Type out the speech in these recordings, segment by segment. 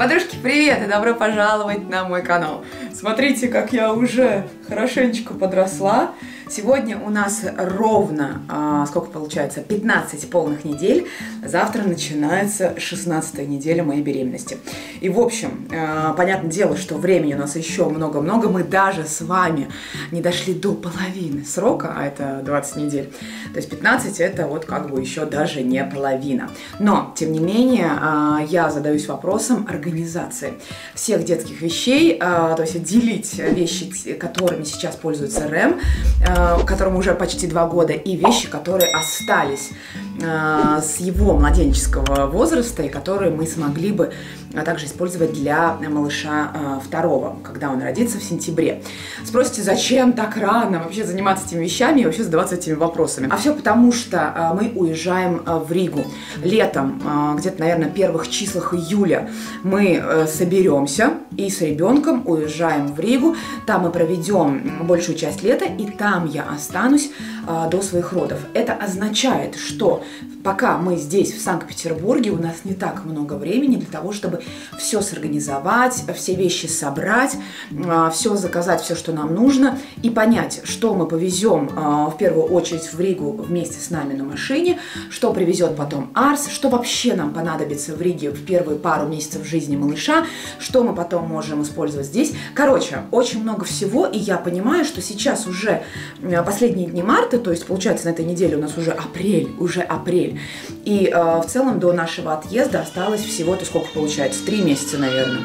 Подружки, привет и добро пожаловать на мой канал. Смотрите, как я уже хорошенечко подросла. Сегодня у нас ровно, сколько получается, 15 полных недель. Завтра начинается 16-я неделя моей беременности. И в общем, понятное дело, что времени у нас еще много-много. Мы даже с вами не дошли до половины срока, а это 20 недель. То есть 15 это вот как бы еще даже не половина. Но, тем не менее, я задаюсь вопросом организации всех детских вещей, то есть отделить вещи, которыми сейчас пользуется Рэм, которому уже почти 2 года, и вещи, которые остались с его младенческого возраста и которые мы смогли бы также использовать для малыша второго, когда он родится в сентябре. Спросите, зачем так рано вообще заниматься этими вещами и вообще задаваться этими вопросами? А все потому, что мы уезжаем в Ригу. Летом, где-то, наверное, в первых числах июля мы соберемся и с ребенком уезжаем в Ригу. Там мы проведем большую часть лета, и там я останусь до своих родов. Это означает, что пока мы здесь, в Санкт-Петербурге, у нас не так много времени для того, чтобы все сорганизовать, все вещи собрать, все заказать, все, что нам нужно, и понять, что мы повезем в первую очередь в Ригу вместе с нами на машине, что привезет потом Арс, что вообще нам понадобится в Риге в первые пару месяцев жизни малыша, что мы потом можем использовать здесь. Короче, очень много всего, и я понимаю, что сейчас уже последние дни марта, то есть получается на этой неделе у нас уже апрель. И в целом до нашего отъезда осталось всего-то сколько получается? 3 месяца, наверное.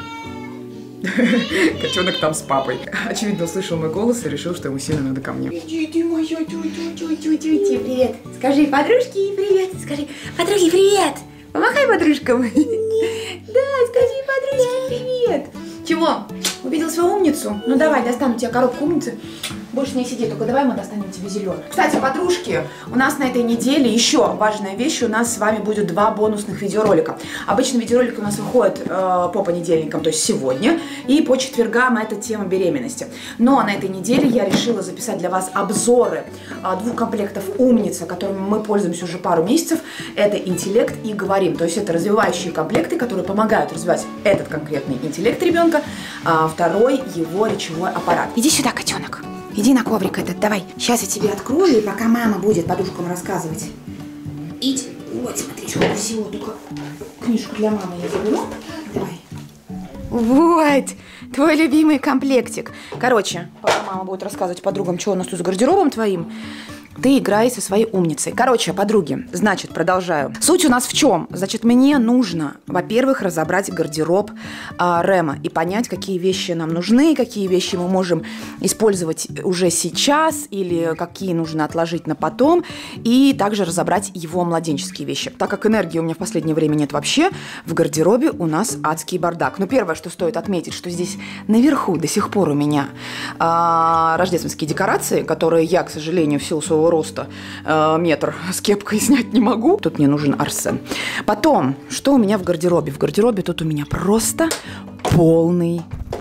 Котенок там с папой. Очевидно, услышал мой голос и решил, что ему сильно надо ко мне. Иди, ты моя тю-тю-тю-тю-тю, привет. Скажи подружке привет. Скажи, подруге привет. Помахай подружкам. Да, скажи подружке привет. Чего? Увидел свою умницу? Ну давай, достану тебе коробку умницы. Больше не сиди, только давай мы достанем тебе зеленый. Кстати, подружки, у нас на этой неделе еще важная вещь. У нас с вами будет 2 бонусных видеоролика. Обычно видеоролики у нас выходят по понедельникам, то есть сегодня, и по четвергам это тема беременности. Но на этой неделе я решила записать для вас обзоры 2 комплектов умница, которыми мы пользуемся уже пару месяцев. Это интеллект и говорим. То есть это развивающие комплекты, которые помогают развивать этот конкретный интеллект ребенка, а второй его речевой аппарат. Иди сюда, котенок. Иди на коврик этот, давай. Сейчас я тебе открою, и пока мама будет подружкам рассказывать. Иди. Вот, смотри, что красиво. Только книжку для мамы я заберу. Давай. Вот, твой любимый комплектик. Короче, пока мама будет рассказывать подругам, что у нас тут с гардеробом твоим, ты играй со своей умницей. Короче, подруги, значит, продолжаю. Суть у нас в чем? Значит, мне нужно, во-первых, разобрать гардероб Рэма и понять, какие вещи нам нужны, какие вещи мы можем использовать уже сейчас или какие нужно отложить на потом, и также разобрать его младенческие вещи. Так как энергии у меня в последнее время нет вообще, в гардеробе у нас адский бардак. Но первое, что стоит отметить, что здесь наверху до сих пор у меня рождественские декорации, которые я, к сожалению, в силу своего роста метр с кепкой снять не могу. Тут мне нужен Арсен. Потом, что у меня в гардеробе? В гардеробе тут у меня просто полный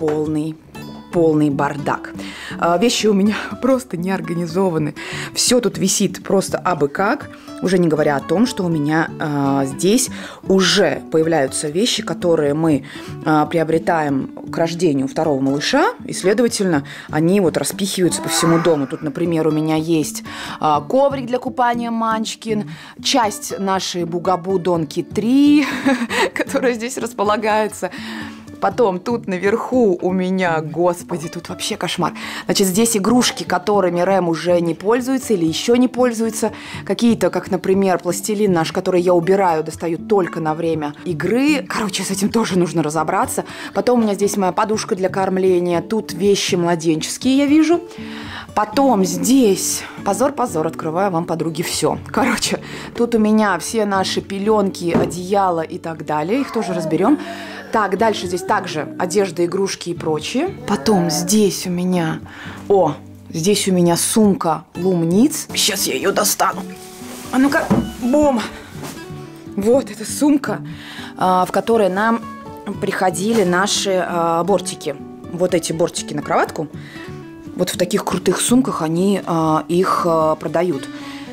бардак. Вещи у меня просто не организованы. Все тут висит просто абы как. Уже не говоря о том, что у меня здесь уже появляются вещи, которые мы приобретаем к рождению второго малыша, и, следовательно, они вот распихиваются по всему дому. Тут, например, у меня есть коврик для купания Манчкин, часть нашей Бугабу Донки 3, которая здесь располагается. Потом тут наверху у меня, господи, тут вообще кошмар. Значит, здесь игрушки, которыми Рэм уже не пользуется или еще не пользуется. Какие-то, как, например, пластилин наш, который я убираю, достаю только на время игры. Короче, с этим тоже нужно разобраться. Потом у меня здесь моя подушка для кормления. Тут вещи младенческие, я вижу. Потом здесь, позор, открываю вам, подруги, все. Короче, тут у меня все наши пеленки, одеяла и так далее. Их тоже разберем. Так, дальше здесь также одежда, игрушки и прочее. Потом здесь у меня... здесь у меня сумка Лумниц. Сейчас я ее достану. А ну-ка, бум! Вот эта сумка, в которой нам приходили наши бортики. Вот эти бортики на кроватку. Вот в таких крутых сумках они их продают.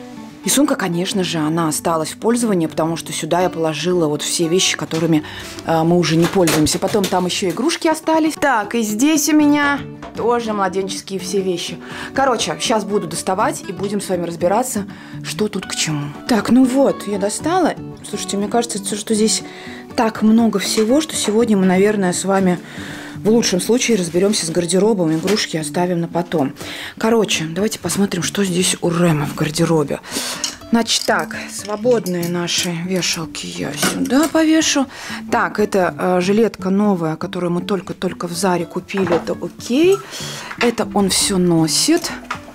И сумка, конечно же, она осталась в пользовании, потому что сюда я положила вот все вещи, которыми мы уже не пользуемся. Потом там еще игрушки остались. Так, и здесь у меня тоже младенческие все вещи. Короче, сейчас буду доставать и будем с вами разбираться, что тут к чему. Так, ну вот, я достала. Слушайте, мне кажется, что здесь так много всего, что сегодня мы, наверное, с вами в лучшем случае разберемся с гардеробом, игрушки оставим на потом. Короче, давайте посмотрим, что здесь у Рема в гардеробе. Значит, так, свободные наши вешалки я сюда повешу. Так, это жилетка новая, которую мы только-только в Заре купили, это окей. Это он все носит.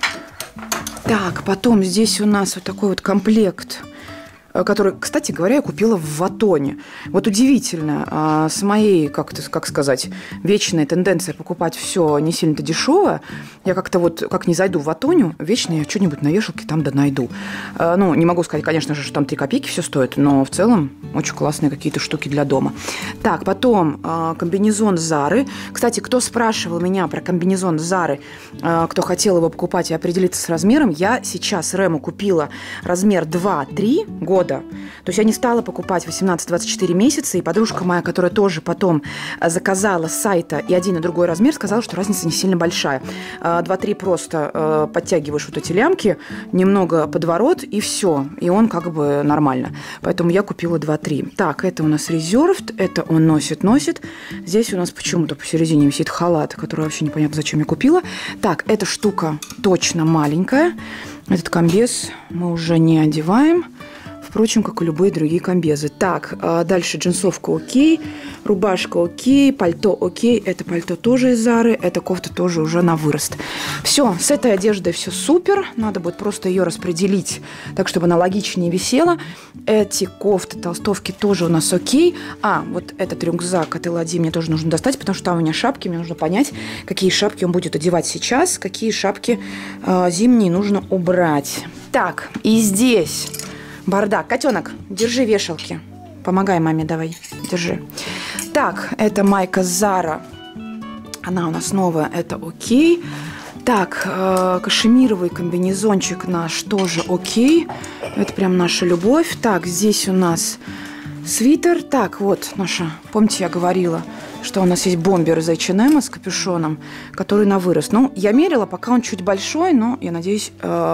Так, потом здесь у нас вот такой вот комплект, который, кстати говоря, я купила в Ватоне. Вот удивительно, с моей, как сказать, вечной тенденцией покупать все не сильно-то дешевое, я как-то вот, как не зайду в Ватоню, вечно я что-нибудь на вешалке там да найду. Ну, не могу сказать, конечно же, что там 3 копейки все стоит, но в целом очень классные какие-то штуки для дома. Так, потом комбинезон Зары. Кстати, кто спрашивал меня про комбинезон Зары, кто хотел его покупать и определиться с размером, я сейчас Рему купила размер 2-3 года. То есть я не стала покупать 18-24 месяца, и подружка моя, которая тоже потом заказала с сайта и один и другой размер, сказала, что разница не сильно большая. 2-3 просто подтягиваешь вот эти лямки, немного подворот, и все. И он как бы нормально. Поэтому я купила 2-3. Так, это у нас Reserved, это он носит. Здесь у нас почему-то посередине висит халат, который вообще непонятно, зачем я купила. Так, эта штука точно маленькая. Этот комбез мы уже не одеваем. Впрочем, как и любые другие комбезы. Так, дальше джинсовка окей, рубашка окей, пальто окей. Это пальто тоже из Зары, эта кофта тоже уже на вырост. Все, с этой одеждой все супер. Надо будет просто ее распределить так, чтобы она логичнее висела. Эти кофты, толстовки тоже у нас окей. А, вот этот рюкзак от Элоди мне тоже нужно достать, потому что там у меня шапки. Мне нужно понять, какие шапки он будет одевать сейчас, какие шапки зимние нужно убрать. Так, и здесь... бардак. Котенок, держи вешалки. Помогай маме, давай. Держи. Так, это майка Зара. Она у нас новая, это окей. Так, кашемировый комбинезончик наш тоже окей. Это прям наша любовь. Так, здесь у нас свитер. Так, вот наша, помните, я говорила, что у нас есть бомбер из H&M с капюшоном, который на вырост. Ну, я мерила, пока он чуть большой, но, я надеюсь,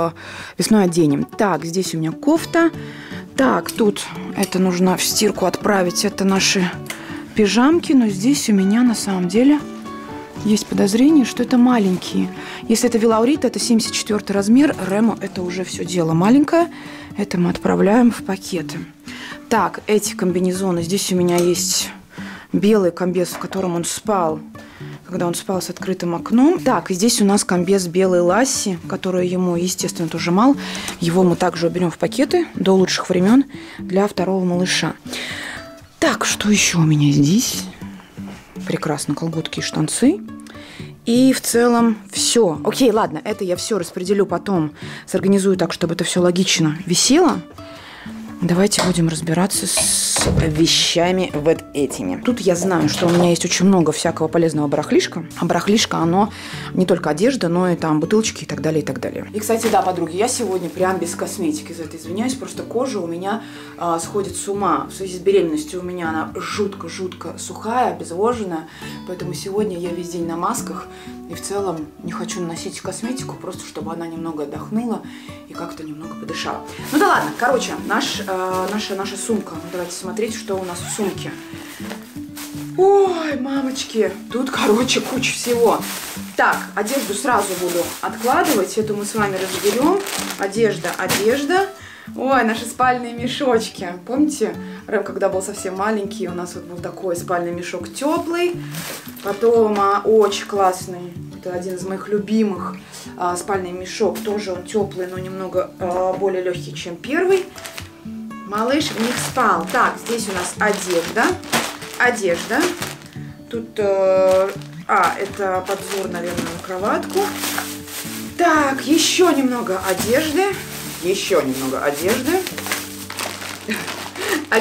весной оденем. Так, здесь у меня кофта. Так, тут это нужно в стирку отправить. Это наши пижамки, но здесь у меня на самом деле есть подозрение, что это маленькие. Если это Велаурит, это 74 размер. Рему это уже все дело маленькое. Это мы отправляем в пакеты. Так, эти комбинезоны. Здесь у меня есть... белый комбез, в котором он спал, когда он спал с открытым окном. Так, и здесь у нас комбез белый Ласси, который ему, естественно, тоже мал. Его мы также уберем в пакеты до лучших времен для второго малыша. Так, что еще у меня здесь? Прекрасно, колготки и штанцы. И в целом все. Окей, ладно, это я все распределю потом, сорганизую так, чтобы это все логично висело. Давайте будем разбираться с вещами вот этими. Тут я знаю, что у меня есть очень много всякого полезного барахлишка. А барахлишко, оно не только одежда, но и там бутылочки и так далее, и так далее. И, кстати, да, подруги, я сегодня прям без косметики за это извиняюсь. Просто кожа у меня сходит с ума. В связи с беременностью у меня она жутко-жутко сухая, обезвоженная. Поэтому сегодня я весь день на масках. И в целом не хочу наносить косметику, просто чтобы она немного отдохнула и как-то немного подышала. Ну да ладно, короче, наша сумка. Давайте смотреть, что у нас в сумке. Ой, мамочки, тут, короче, куча всего. Так, одежду сразу буду откладывать, эту мы с вами разберем. Одежда. Ой, наши спальные мешочки. Помните, Рэм, когда был совсем маленький, у нас вот был такой спальный мешок теплый. Потом очень классный, это один из моих любимых, спальный мешок. Тоже он теплый, но немного более легкий, чем первый. Малыш в них спал. Так, здесь у нас одежда. Тут, это подзор, наверное, на кроватку. Так, еще немного одежды.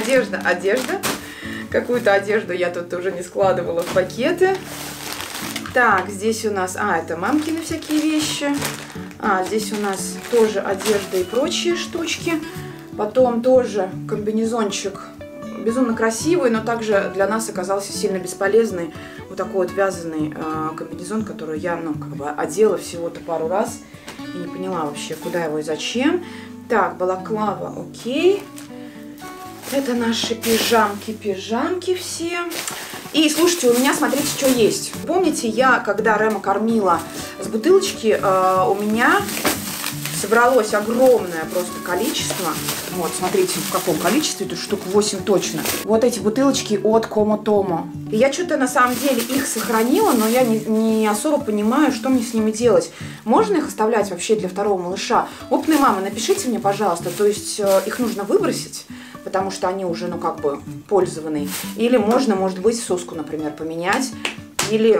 Одежда. Какую-то одежду я тут уже не складывала в пакеты. Так, здесь у нас, это мамкины всякие вещи. Здесь у нас тоже одежда и прочие штучки. Потом тоже комбинезончик. Безумно красивый, но также для нас оказался сильно бесполезный. Вот такой вот вязаный комбинезон, который я, одела всего-то пару раз. И не поняла вообще, куда его и зачем. Так, балаклава, окей. Это наши пижамки все. И слушайте, у меня, смотрите, что есть. Помните, я, когда Рема кормила с бутылочки, у меня собралось огромное просто количество. Вот, смотрите, в каком количестве, тут штук 8 точно. Вот эти бутылочки от Комо-Томо. И я что-то на самом деле их сохранила, но я не особо понимаю, что мне с ними делать. Можно их оставлять вообще для второго малыша? Опытные мамы, напишите мне, пожалуйста, то есть их нужно выбросить, потому что они уже, пользованные. Или можно, может быть, соску, например, поменять. Или,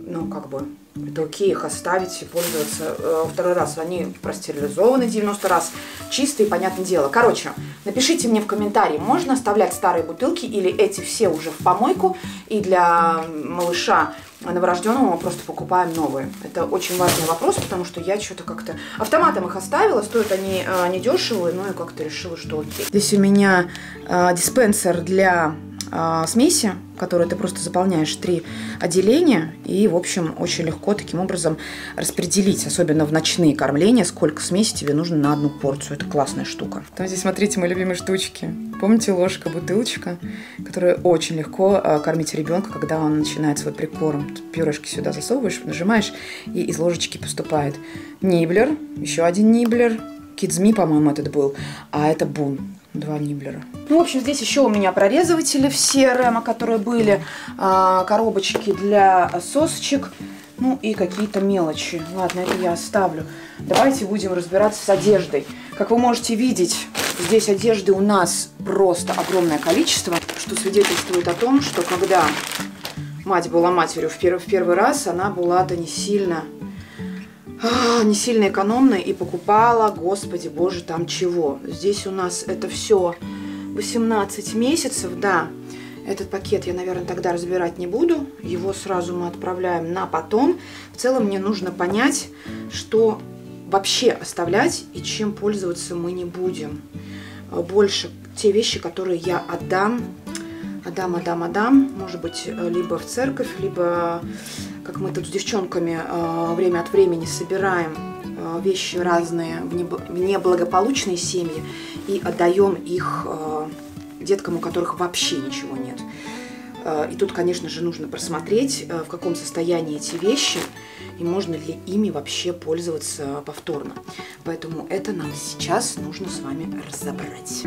это окей, их оставить и пользоваться второй раз. Они простерилизованы 90 раз, чистые, понятное дело. Короче, напишите мне в комментарии, можно оставлять старые бутылки или эти все уже в помойку, и для малыша новорожденного мы просто покупаем новые. Это очень важный вопрос, потому что я что-то как-то автоматом их оставила, стоят они недешево, но я как-то решила, что окей. Здесь у меня диспенсер для смеси, которую ты просто заполняешь 3 отделения, и, в общем, очень легко таким образом распределить, особенно в ночные кормления, сколько смеси тебе нужно на одну порцию. Это классная штука. Там здесь, смотрите, мои любимые штучки. Помните ложка, бутылочка, которая очень легко кормить ребенка, когда он начинает свой прикорм. Пюрешки сюда засовываешь, нажимаешь, и из ложечки поступает ниблер, еще один ниблер, Kids.Me, по-моему, этот был, а это Бун. 2 ниблера. В общем, здесь еще у меня прорезыватели все Рема, которые были, коробочки для сосочек, и какие-то мелочи. Ладно, это я оставлю. Давайте будем разбираться с одеждой. Как вы можете видеть, здесь одежды у нас просто огромное количество, что свидетельствует о том, что когда мать была матерью в первый раз, она была-то не сильно экономной и покупала, господи боже, там чего. Здесь у нас это все 18 месяцев, да. Этот пакет я, наверное, тогда разбирать не буду. Его сразу мы отправляем на потом. В целом мне нужно понять, что вообще оставлять и чем пользоваться мы не будем. Больше те вещи, которые я отдам, может быть, либо в церковь, либо, как мы тут с девчонками время от времени собираем вещи разные в неблагополучные семьи и отдаем их деткам, у которых вообще ничего нет. И тут, конечно же, нужно просмотреть, в каком состоянии эти вещи и можно ли ими вообще пользоваться повторно. Поэтому это нам сейчас нужно с вами разобрать.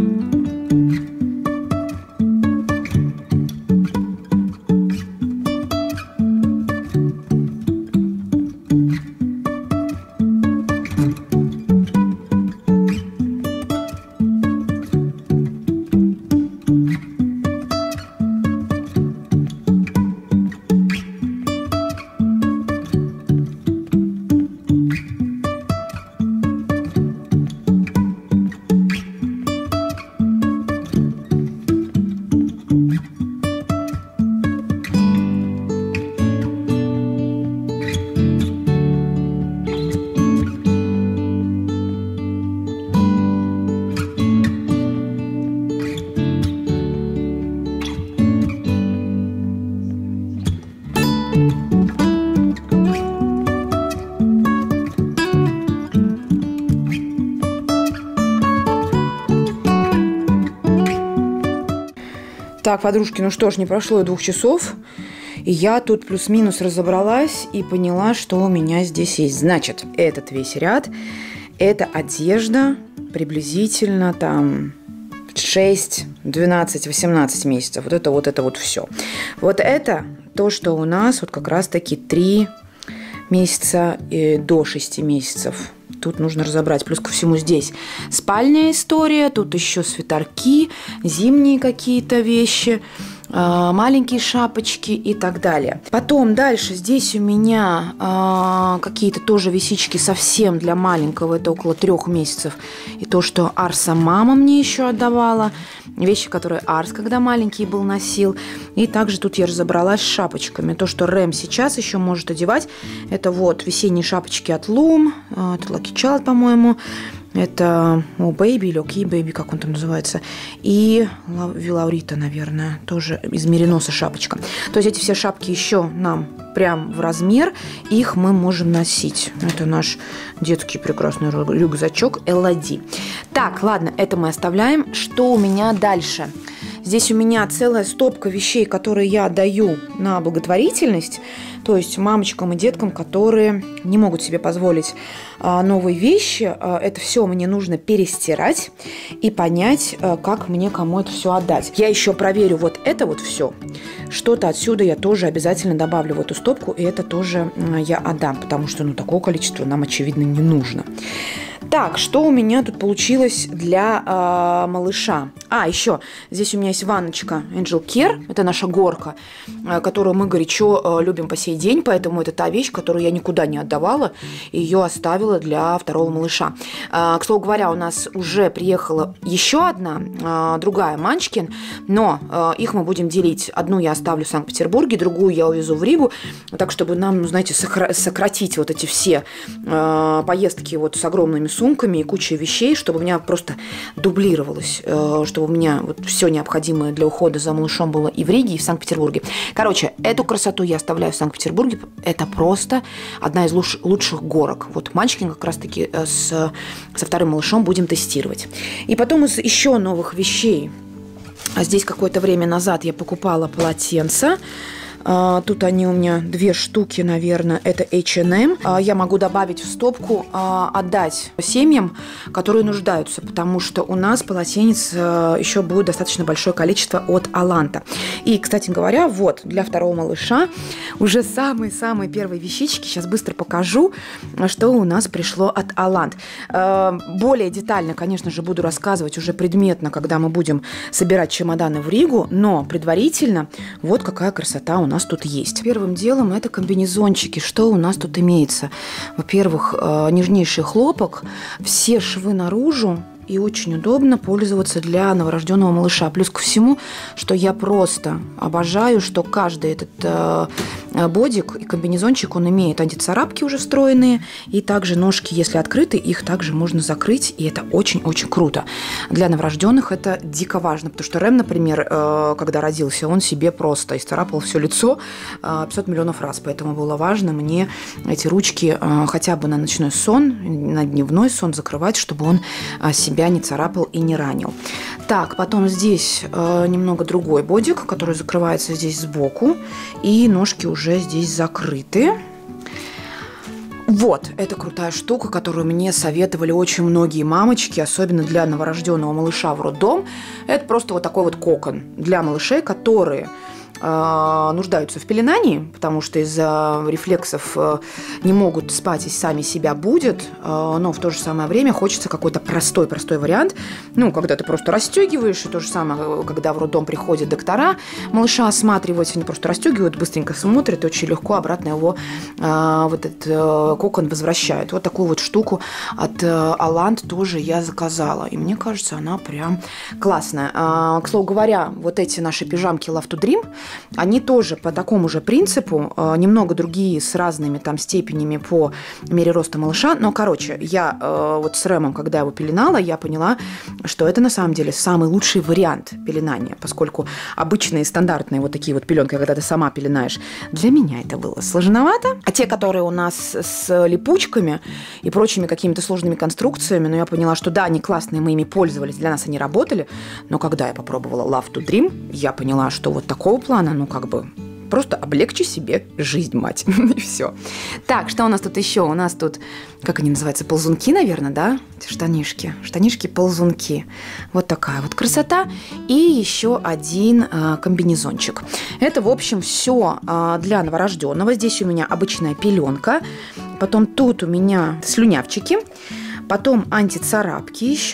Так, подружки, ну что ж, не прошло и 2 часов, и я тут плюс-минус разобралась и поняла, что у меня здесь есть. Значит, этот весь ряд, это одежда приблизительно там 6, 12, 18 месяцев. Вот это вот все. Вот это то, что у нас вот как раз-таки 3 месяца до 6 месяцев. Тут нужно разобрать. Плюс ко всему здесь спальная история, тут еще свитерки, зимние какие-то вещи. маленькие шапочки и так далее. Потом дальше здесь у меня какие-то тоже вещички совсем для маленького, это около 3 месяцев. И то, что Арса мама мне еще отдавала, вещи, которые Арс, когда маленький был, носил. И также тут я разобралась с шапочками. То, что Рэм сейчас еще может одевать, это вот весенние шапочки от Loom, это Lucky Child, по-моему. Это Baby или Окей Baby, как он там называется. И Вилаурита, наверное, тоже из Мериноса шапочка. То есть эти все шапки еще нам прям в размер. Их мы можем носить. Это наш детский прекрасный рюкзачок Эллади. Так, ладно, это мы оставляем. Что у меня дальше? Здесь у меня целая стопка вещей, которые я отдаю на благотворительность. То есть мамочкам и деткам, которые не могут себе позволить новые вещи. Это все мне нужно перестирать и понять, как мне кому это все отдать. Я еще проверю вот это вот все. Что-то отсюда я тоже обязательно добавлю в эту стопку, и это тоже я отдам, потому что такого количества нам, очевидно, не нужно. Так, что у меня тут получилось для малыша? Еще здесь у меня есть ванночка Angel Care. Это наша горка, которую мы горячо любим по сей день. Поэтому это та вещь, которую я никуда не отдавала. И ее оставила для второго малыша. К слову говоря, у нас уже приехала еще одна, другая Манчкин. Но их мы будем делить. Одну я оставлю в Санкт-Петербурге, другую я увезу в Ригу. Так, чтобы нам, знаете, сократить вот эти все поездки вот с огромными сумками и кучей вещей, чтобы у меня просто дублировалось, чтобы у меня вот все необходимое для ухода за малышом было и в Риге, и в Санкт-Петербурге. Короче, эту красоту я оставляю в Санкт-Петербурге. Это просто одна из лучших горок. Вот Манчкин как раз-таки со вторым малышом будем тестировать. И потом из еще новых вещей. Здесь какое-то время назад я покупала полотенца. Тут они у меня 2 штуки, наверное, это H&M. Я могу добавить в стопку, отдать семьям, которые нуждаются, потому что у нас полотенец еще будет достаточно большое количество от Аланта. И, кстати говоря, вот для второго малыша уже самые-самые первые вещички. Сейчас быстро покажу, что у нас пришло от Алант. Более детально, конечно же, буду рассказывать уже предметно, когда мы будем собирать чемоданы в Ригу, но предварительно вот какая красота у нас тут есть. Первым делом это комбинезончики. Что у нас тут имеется? Во-первых, нежнейший хлопок, все швы наружу. И очень удобно пользоваться для новорожденного малыша. Плюс ко всему, что я просто обожаю, что каждый этот бодик и комбинезончик, он имеет антицарапки уже встроенные, и также ножки, если открыты, их также можно закрыть, и это очень-очень круто. Для новорожденных это дико важно, потому что Рэм, например, когда родился, он себе просто исцарапал все лицо 500 миллионов раз, поэтому было важно мне эти ручки хотя бы на ночной сон, на дневной сон закрывать, чтобы он себя не царапал и не ранил. Так, потом здесь немного другой бодик, который закрывается здесь сбоку, и ножки уже здесь закрыты. Вот, это крутая штука, которую мне советовали очень многие мамочки, особенно для новорожденного малыша в роддом. Это просто вот такой вот кокон для малышей, которые нуждаются в пеленании, потому что из-за рефлексов не могут спать и сами себя будят, но в то же самое время хочется какой-то простой вариант, когда ты просто расстегиваешь, и то же самое, когда в роддом приходят доктора малыша осматривать, они просто расстегивают, быстренько смотрят, и очень легко обратно его вот этот кокон возвращают. Вот такую вот штуку от Алант тоже я заказала, и мне кажется, она прям классная. К слову говоря, вот эти наши пижамки Love to Dream, они тоже по такому же принципу, немного другие, с разными там степенями по мере роста малыша. Но, короче, я вот с Рэмом, когда его пеленала, я поняла, что это на самом деле самый лучший вариант пеленания, поскольку обычные стандартные вот такие вот пеленки, когда ты сама пеленаешь, для меня это было сложновато. А те, которые у нас с липучками и прочими какими-то сложными конструкциями, я поняла, что да, они классные, мы ими пользовались, для нас они работали, но когда я попробовала Love to Dream, я поняла, что вот такого плана, просто облегчи себе жизнь, мать. И все. Так, что у нас тут еще? У нас тут, как они называются, ползунки, наверное, да? Штанишки. Штанишки-ползунки. Вот такая вот красота. И еще один комбинезончик. Это, в общем, все для новорожденного. Здесь у меня обычная пеленка. Потом тут у меня слюнявчики. Потом антицарапки еще.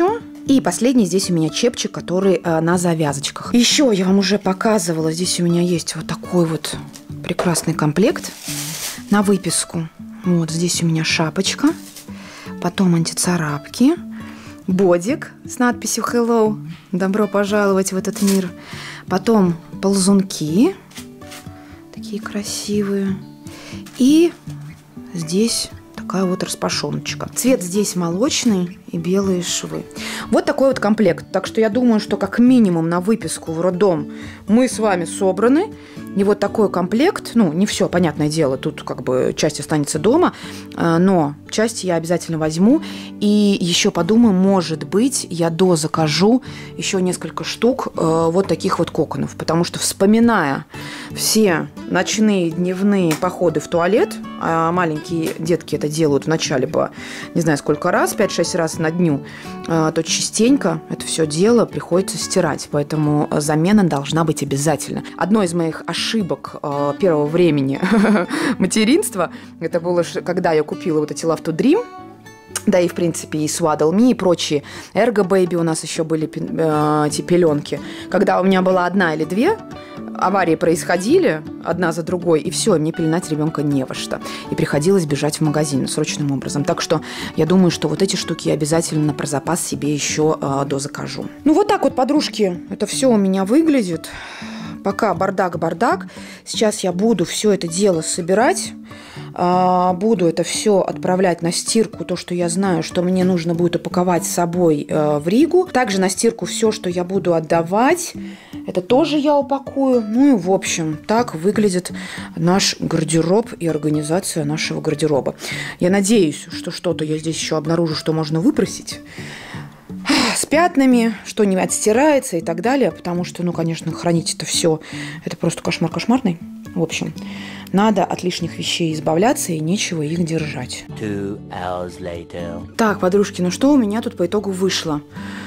И последний здесь у меня чепчик, который на завязочках. Еще я вам уже показывала, здесь у меня есть вот такой вот прекрасный комплект на выписку. Вот здесь у меня шапочка, потом антицарапки, бодик с надписью «Hello», добро пожаловать в этот мир. Потом ползунки, такие красивые. И здесь такая вот распашоночка. Цвет здесь молочный и белые швы. Вот такой вот комплект. Так что я думаю, что как минимум на выписку в роддом мы с вами собраны. И вот такой комплект, ну, не все, понятное дело, тут как бы часть останется дома, но часть я обязательно возьму. И еще подумаю, может быть, я дозакажу еще несколько штук вот таких вот коконов. Потому что, вспоминая все ночные, дневные походы в туалет, а маленькие детки это делают вначале по, не знаю сколько раз, 5-6 раз на дню, то частенько это все дело приходится стирать. Поэтому замена должна быть обязательно. Одной из моих ошибок первого времени материнства, это было, когда я купила вот эти Love to Dream, да и, в принципе, и Swaddle Me, и прочие. Ergo Baby у нас еще были эти пеленки. Когда у меня была одна или две, аварии происходили одна за другой, и все, мне пеленать ребенка не во что. И приходилось бежать в магазин срочным образом. Так что я думаю, что вот эти штуки я обязательно про запас себе еще дозакажу. Ну, вот так вот, подружки, это все у меня выглядит. Пока бардак. Сейчас я буду все это дело собирать. Буду это все отправлять на стирку, то, что я знаю, что мне нужно будет упаковать с собой в Ригу. Также на стирку все, что я буду отдавать, это тоже я упакую. Ну и, в общем, так выглядит наш гардероб и организация нашего гардероба. Я надеюсь, что что-то я здесь еще обнаружу, что можно выбросить с пятнами, что не отстирается и так далее, потому что, ну, конечно, хранить это все, это просто кошмар кошмарный. В общем, надо от лишних вещей избавляться и нечего их держать. 2 hours later. Так, подружки, ну что у меня тут по итогу вышло?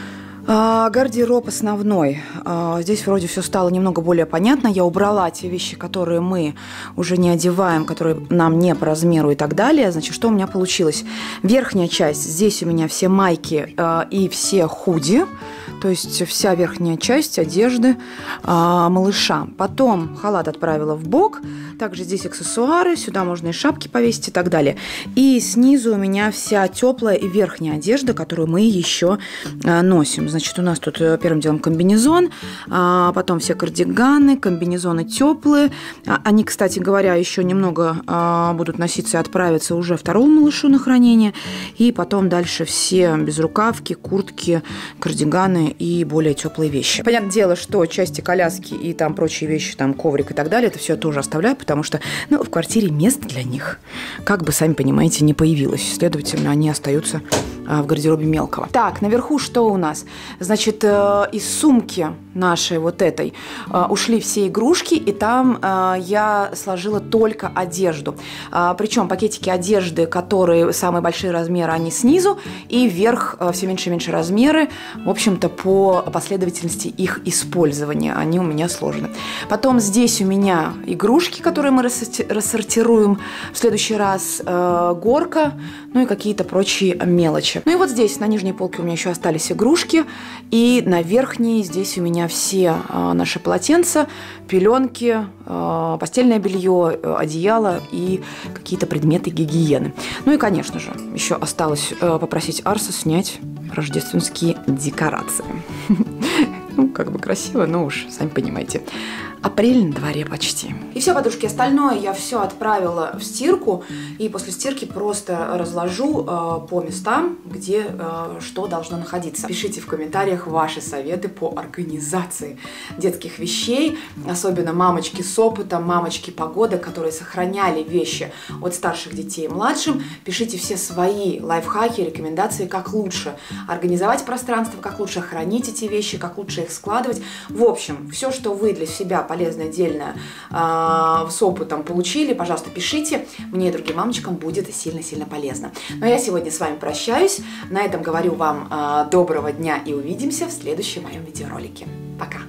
Гардероб основной. Здесь вроде все стало немного более понятно. Я убрала те вещи, которые мы уже не одеваем, которые нам не по размеру и так далее. Значит, что у меня получилось? Верхняя часть. Здесь у меня все майки и все худи. То есть вся верхняя часть одежды малыша. Потом халат отправила в бок. Также здесь аксессуары. Сюда можно и шапки повесить и так далее. И снизу у меня вся теплая и верхняя одежда, которую мы еще носим. Значит, у нас тут первым делом комбинезон, потом все кардиганы, комбинезоны теплые. Они, кстати говоря, еще немного будут носиться и отправиться уже второму малышу на хранение. И потом дальше все безрукавки, куртки, кардиганы и более теплые вещи. Понятное дело, что части коляски и там прочие вещи, там коврик и так далее, это все я тоже оставляю, потому что, ну, в квартире мест для них, как бы, сами понимаете, не появилось. Следовательно, они остаются в гардеробе мелкого. Так, наверху что у нас? Значит, из сумки нашей вот этой ушли все игрушки, и там я сложила только одежду. Причем пакетики одежды, которые самые большие размеры, они снизу, и вверх все меньше и меньше размеры, в общем-то, по последовательности их использования. Они у меня сложены. Потом здесь у меня игрушки, которые мы рассортируем в следующий раз, горка, ну и какие-то прочие мелочи. Ну и вот здесь, на нижней полке у меня еще остались игрушки, и на верхней здесь у меня все наши полотенца, пеленки, постельное белье, одеяло и какие-то предметы гигиены. Ну и, конечно же, еще осталось попросить Арса снять рождественские декорации. Ну, как бы красиво, но уж, сами понимаете. Апрель на дворе почти. И все, подружки, остальное я все отправила в стирку. И после стирки просто разложу по местам, где что должно находиться. Пишите в комментариях ваши советы по организации детских вещей. Особенно мамочки с опытом, мамочки погода, которые сохраняли вещи от старших детей младшим. Пишите все свои лайфхаки, рекомендации, как лучше организовать пространство, как лучше хранить эти вещи, как лучше их складывать. В общем, все, что вы для себя полезное, дельное с опытом получили, пожалуйста, пишите. Мне и другим мамочкам будет сильно-сильно полезно. Но я сегодня с вами прощаюсь. На этом говорю вам доброго дня и увидимся в следующем моем видеоролике. Пока!